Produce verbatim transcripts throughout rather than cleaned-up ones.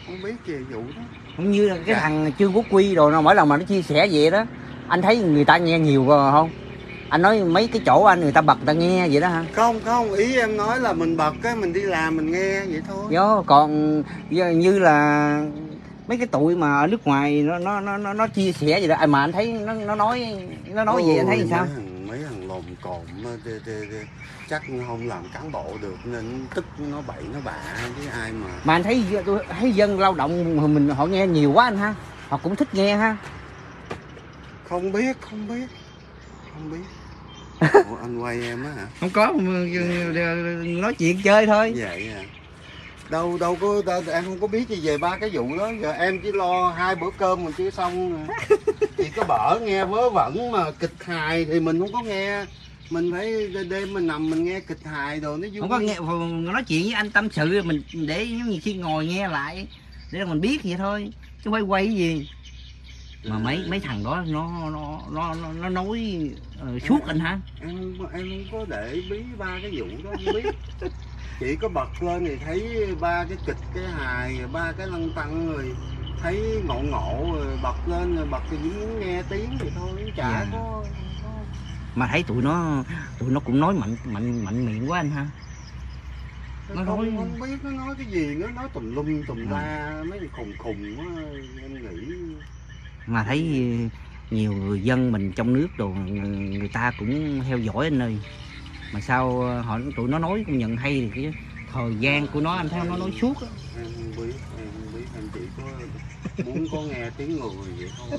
Không biết về vụ đó. Không như cái thằng Trương Quốc Quy rồi nó mỗi lần mà nó chia sẻ vậy đó, anh thấy người ta nghe nhiều rồi không? Anh nói mấy cái chỗ anh người ta bật người ta nghe vậy đó hả? Không không, ý em nói là mình bật cái mình đi làm mình nghe vậy thôi. Đó, còn như là mấy cái tụi mà ở nước ngoài nó nó nó nó chia sẻ vậy đó, ai mà anh thấy nó nó nói nó nói gì anh thấy sao? Mấy thằng mấy thằng lồm cồm chắc không làm cán bộ được nên tức nó bậy nó bạ chứ ai mà. Mà anh thấy tôi thấy dân lao động mình họ nghe nhiều quá anh ha, họ cũng thích nghe ha. Không biết không biết không biết. Ủa, anh quay em á hả? Không có, nói chuyện chơi thôi. Vậy à. Đâu đâu có đâu, em không có biết gì về ba cái vụ đó. Giờ em chỉ lo hai bữa cơm mình chưa xong. Chỉ có bở nghe vớ vẩn mà kịch hài thì mình không có nghe. Mình phải đêm mình nằm mình nghe kịch hài rồi nó vui. Không có nghe nói chuyện với anh tâm sự mình để giống như khi ngồi nghe lại để mình biết vậy thôi chứ không phải quay cái gì. Mà mấy mấy thằng đó nó nó nó nó nói uh, suốt anh hả? Em em không có để bí ba cái vụ đó không biết. Chỉ có bật lên thì thấy ba cái kịch cái hài ba cái lăng tăng rồi thấy ngộ ngộ rồi bật lên rồi bật thì chỉ muốn nghe tiếng vậy thôi chả yeah. có, có mà thấy tụi nó tụi nó cũng nói mạnh mạnh mạnh miệng quá anh ha. Nó không, nói... không biết nó nói cái gì nữa, nói tùm lum tùm la mấy khùng khùng quá em nghĩ. Mà thấy nhiều người dân mình trong nước đồ người ta cũng theo dõi anh ơi, mà sao họ tụi nó nói cũng nhận hay thì cái thời gian của nó anh thấy nó nói suốt á. Em không biết em không biết em chỉ có muốn có nghe tiếng người vậy thôi.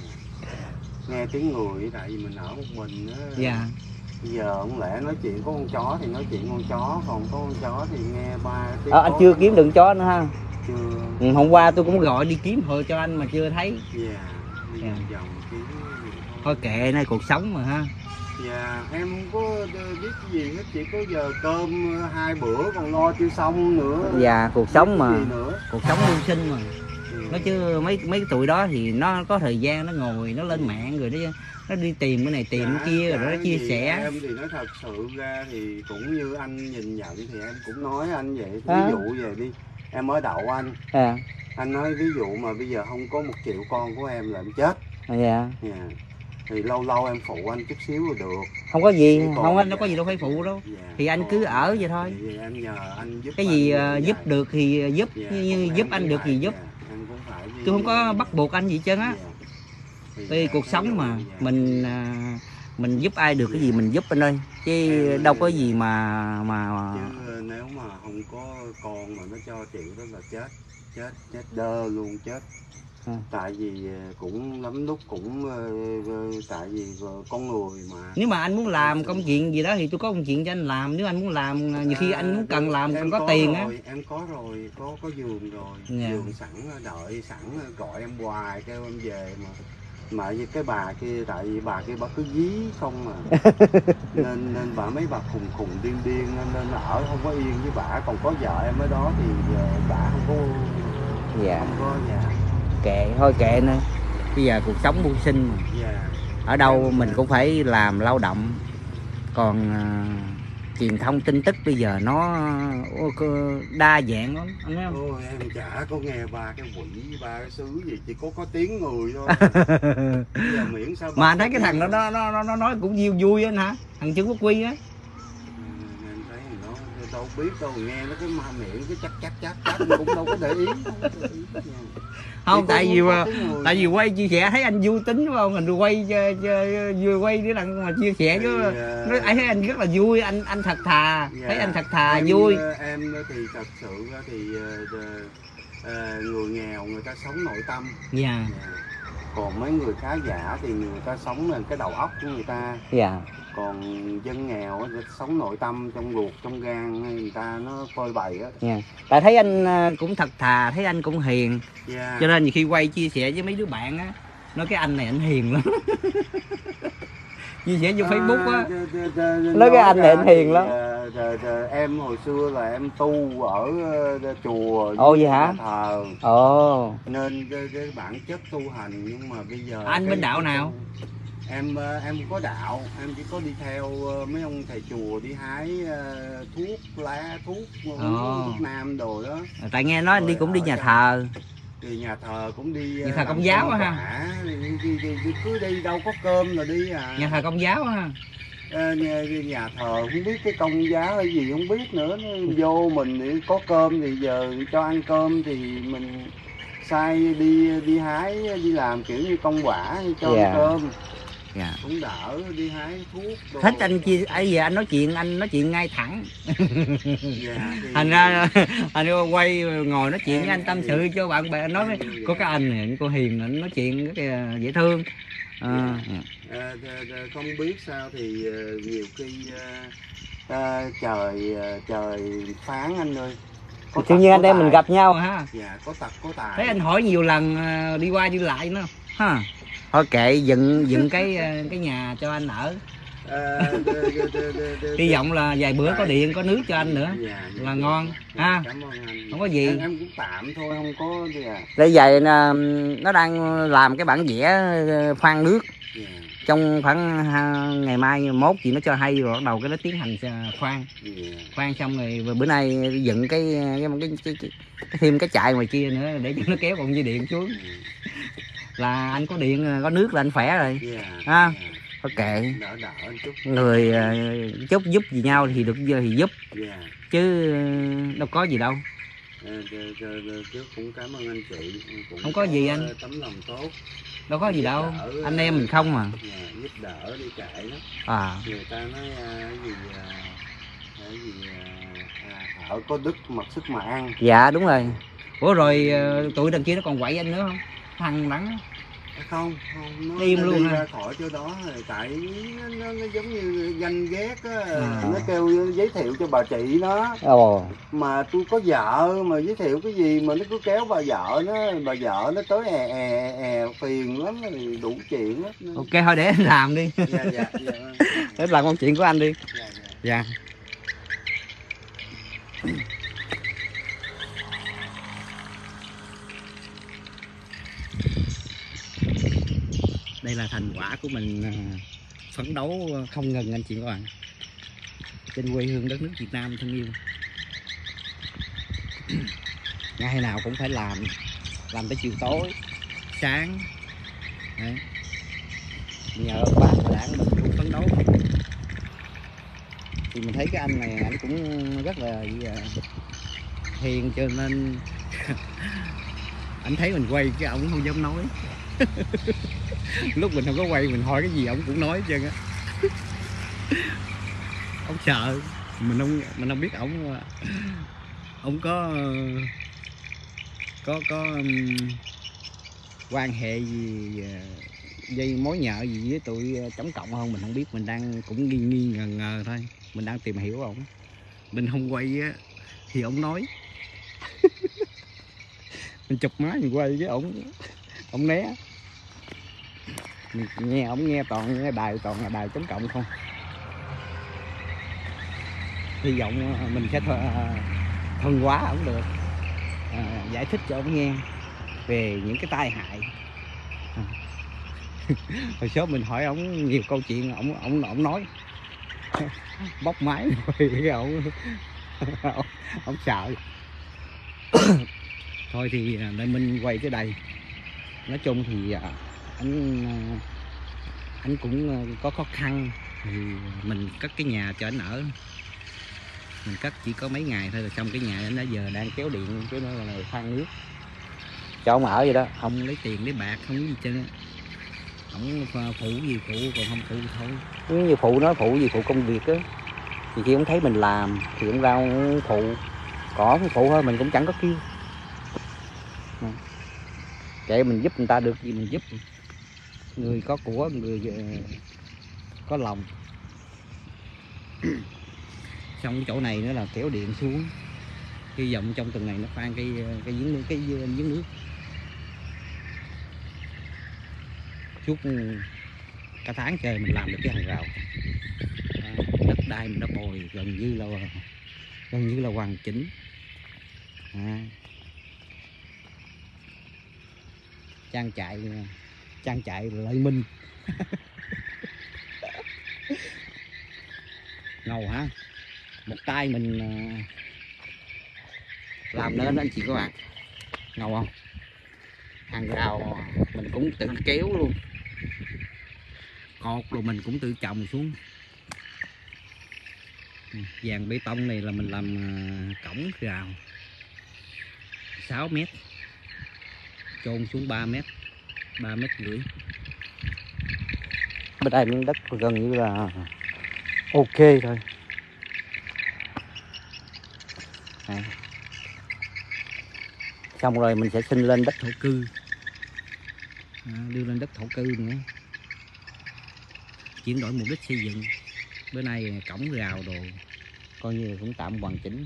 Nghe tiếng người tại vì mình ở một mình á. Dạ. Bây giờ không lẽ nói chuyện có con chó thì nói chuyện con chó, còn có con chó thì nghe ba tiếng. À, anh chưa kiếm được chó nữa ha? Chưa. Ừ, hôm qua tôi cũng gọi đi kiếm hồi cho anh mà chưa thấy. Dạ. Đi dạ. vòng kiếm thôi kệ này cuộc sống mà ha. Dạ em không có biết cái gì hết, chỉ có giờ cơm hai bữa còn lo chưa xong nữa. Dạ cuộc sống mà cuộc sống mưu sinh mà. Ừ. Nói chứ mấy mấy tụi đó thì nó có thời gian nó ngồi nó lên mạng rồi nó nó đi tìm cái này tìm dạ, cái kia rồi nó chia sẻ. Em thì nói thật sự ra thì cũng như anh nhìn nhận thì em cũng nói anh vậy. Ví à. dụ về đi em mới đậu anh à. Anh nói ví dụ mà bây giờ không có một triệu con của em là em chết. À, dạ. dạ thì lâu lâu em phụ anh chút xíu rồi được. Không có gì không anh, nó có gì đâu phải phụ đâu. Dạ, thì anh cứ ở vậy thôi. Thì em nhờ anh giúp cái gì anh giúp được thì giúp dạ, như giúp anh được thì giúp. Dạ, em cũng phải vì... tôi không có bắt buộc anh gì trơn á. Dạ. Vì cuộc sống mà dạ. mình mình giúp ai được cái gì mình giúp anh ơi chứ em đâu có gì mà mà chứ nếu mà không có con mà nó cho chị đó là chết chết chết đơ luôn chết. À. Tại vì cũng lắm lúc cũng tại vì con người mà. Nếu mà anh muốn làm công chuyện gì đó thì tôi có công chuyện cho anh làm. Nếu anh muốn làm nhiều khi anh muốn cần làm cần có, có tiền á. Em có rồi, có có giường rồi, yeah. giường sẵn đợi sẵn gọi em hoài kêu em về mà. Mà cái bà kia tại vì bà kia bà cứ dí không mà. nên nên bà mấy bà khùng khùng điên điên nên ở không có yên với bà, còn có vợ em ở đó thì bà không có dạ. không có nhà. Kệ thôi kệ nữa, bây giờ cuộc sống mưu sinh mà. Yeah. Ở đâu mình cũng phải làm lao động. Còn uh, truyền thông tin tức bây giờ nó uh, đa dạng lắm anh thấy không? Ôi, em chả có nghe ba cái quỷ ba cái xứ gì, chỉ có có tiếng người thôi. Giờ miễn sao mà anh thấy cái thằng đó nó nó nó nói cũng vui vui anh hả, thằng Trương Quốc Quy á. Em thấy nó đâu biết đâu, nghe nó cái ma miệng cái chắc chắc chắc chắc cũng đâu có để ý. Không, tại vì mà, tại vì quay chia sẻ thấy anh vui tính đúng không, mình quay vừa quay để đặng mà chia sẻ chứ uh, ai thấy anh rất là vui, anh anh thật thà. Yeah. Thấy anh thật thà em, vui. Em thì thật sự thì uh, uh, người nghèo người ta sống nội tâm. Dạ. Yeah. Yeah. Còn mấy người khá giả thì người ta sống là cái đầu óc của người ta. Dạ. Yeah. Còn dân nghèo sống nội tâm trong ruột trong gan người ta nó phơi bày á. Yeah. Tại thấy anh cũng thật thà, thấy anh cũng hiền. Yeah. Cho nên nhiều khi quay chia sẻ với mấy đứa bạn á, nói cái anh này anh hiền lắm. Chia sẻ vô Facebook á, nói cái anh này anh hiền lắm. Em hồi xưa là em tu ở chùa. Ồ vậy hả? Thờ. Ồ. Nên cái bản chất tu hành, nhưng mà bây giờ anh bên đạo nào? em em không có đạo, em chỉ có đi theo mấy ông thầy chùa đi hái thuốc lá, thuốc uống, thuốc nam đồ đó. Tại nghe nói anh đi cũng đi nhà thờ. Thì nhà thờ cũng đi, nhà thờ Công giáo á ha. Cứ đi đâu có cơm là đi à. Nhà thờ Công giáo á ha. À, nhà, nhà thờ không biết cái Công giáo hay gì không biết nữa, vô mình có cơm thì giờ cho ăn cơm thì mình sai đi đi hái đi làm kiểu như công quả cho yeah. ăn cơm. Dạ. Cũng đỡ đi hái thuốc đồ. Thích anh chia ấy giờ anh nói chuyện anh nói chuyện ngay thẳng. Dạ, thì... thành ra anh quay ngồi nói chuyện em, với anh tâm sự cho bạn bè, nói với có cái anh này cô Hiền anh nói chuyện rất là dễ thương. À, à, không biết sao thì nhiều khi à, trời trời phán anh ơi. Tự nhiên anh em mình gặp nhau ha. Dạ, có tật có tài. Thấy anh hỏi nhiều lần đi qua đi lại nữa ha. Thôi kệ, dựng dựng cái cái nhà cho anh ở. À, hy vọng là vài bữa có điện có nước cho anh nữa là ngon ha. Không có gì. Em, em cũng tạm thôi, không có gì à. Đây vậy nó đang làm cái bản vẽ khoan nước. Yeah. Trong khoảng ngày mai mốt chị nó cho hay rồi bắt đầu cái nó tiến hành khoan. Yeah. Khoan xong rồi bữa nay dựng cái cái, cái, cái, cái, cái thêm cái chạy ngoài kia nữa để cho nó kéo con dây điện xuống. Yeah. Là anh có điện có nước là anh khỏe rồi. Yeah. Ha. Yeah. Thôi kệ, đỡ đỡ chút. Người chút giúp gì nhau thì được thì giúp. Yeah. Chứ đâu có gì đâu. Trước cũng cảm ơn anh chị. Cũng không có gì anh. Tấm lòng tốt. Đâu có gì đâu. Đỡ, anh em mình không mà. Yeah, giúp đỡ đi kệ lắm. À. Người ta nói uh, gì, uh, gì uh, ở có đức mặc sức mà ăn. Dạ đúng rồi. Ủa rồi uh, tụi đằng kia nó còn quậy anh nữa không? Thằng nắng. Không, không, nó im luôn đi ha. Ra khỏi chỗ đó rồi, tại nó, nó, nó giống như danh ghét á, à. Nó kêu giới thiệu cho bà chị nó. Ồ. Mà tôi có vợ mà giới thiệu cái gì mà nó cứ kéo bà vợ nó, bà vợ nó tới è è è phiền lắm, đủ chuyện lắm. Ok thôi để anh làm đi. Dạ dạ dạ. Để làm con chuyện của anh đi. Dạ. Dạ. Đây là thành quả của mình phấn đấu không ngừng anh chị các bạn, trên quê hương đất nước Việt Nam thân yêu. Ngày nào cũng phải làm, làm tới chiều tối, sáng. Đấy. Nhờ bác đảng mình cũng phấn đấu. Thì mình thấy cái anh này anh cũng rất là hiền cho nên anh thấy mình quay cái ổng không dám nói. Lúc mình không có quay mình hỏi cái gì ổng cũng nói chứ á. Ông sợ mình không mình không biết ổng ổng có có có um, quan hệ gì dây mối nhợ gì với tụi chống cộng không mình không biết, mình đang cũng nghi nghi ngờ ngờ thôi, mình đang tìm hiểu ổng. Mình không quay á thì ổng nói. Mình chụp máy mình quay với ổng ổng né. Mình nghe ổng nghe toàn nghe đài toàn là đài chống cộng không. Hy vọng mình sẽ thân hóa ổng được, à, giải thích cho ổng nghe về những cái tai hại. À. Hồi sớm mình hỏi ổng nhiều câu chuyện ổng ổng ổng nói bóc máy rồi ổng ổng sợ. Thôi thì để mình quay cái đây. Nói chung thì anh anh cũng có khó khăn thì mình cất cái nhà cho anh ở. Mình cất chỉ có mấy ngày thôi là xong cái nhà anh đã giờ đang kéo điện cái nó là khoan nước cho ông ở vậy đó, không lấy tiền lấy bạc không có gì chứ. Ông phụ gì phụ, còn không phụ thôi. Nếu như phụ nói phụ gì phụ công việc á thì khi ông thấy mình làm thì ông ra ông phụ, có cái phụ thôi mình cũng chẳng có kêu. Vậy mình giúp người ta được gì mình giúp. Người có của, người có lòng. Xong cái chỗ này nữa là kéo điện xuống. Hy vọng trong tuần này nó khoan cái cái giếng nước, cái giếng nước. Chút cả tháng trời mình làm được cái hàng rào. À, đất đai mình đã bồi gần như là gần như là hoàn chỉnh. À. Trang trại trang trại Lợi Minh. ngầu hả, một tay mình làm nên anh chị các bạn, ngầu không? Hàng rào mình cũng tự kéo luôn, cột rồi mình cũng tự trồng xuống. Dàn bê tông này là mình làm cổng rào sáu mét, chôn xuống ba mét, ba mét rưỡi. Bên đây miếng đất gần như là ok thôi. Này. Xong rồi mình sẽ xin lên đất thổ cư, à, đưa lên đất thổ cư nữa, chuyển đổi mục đích xây dựng. Bữa nay cổng rào đồ coi như cũng tạm hoàn chỉnh,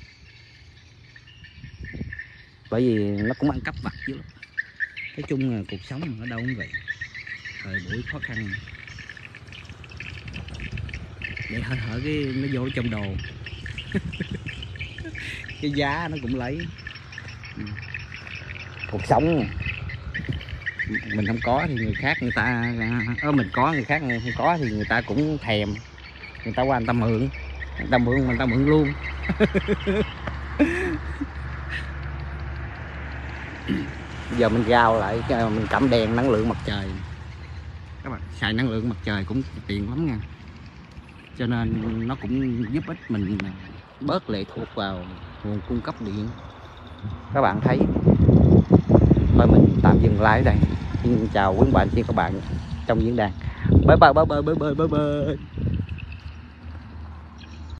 bởi vì nó cũng ăn cắp vặt chứ. Nói chung là cuộc sống ở đâu cũng vậy, thời buổi khó khăn để hở hở cái nó vô trong đồ cái giá nó cũng lấy. Cuộc sống mình không có thì người khác người ta ở, mình có người khác không có thì người ta cũng thèm, người ta qua người ta mượn, người ta mượn người ta mượn luôn. Giờ mình rao lại mình cắm đèn năng lượng mặt trời, các bạn xài năng lượng mặt trời cũng tiện lắm nha, cho nên nó cũng giúp ích mình bớt lệ thuộc vào nguồn cung cấp điện. Các bạn thấy, thôi mình tạm dừng lại ở đây. Xin chào quý bạn, xin các bạn trong diễn đàn. Bye bye bye bye bye bye bye bye.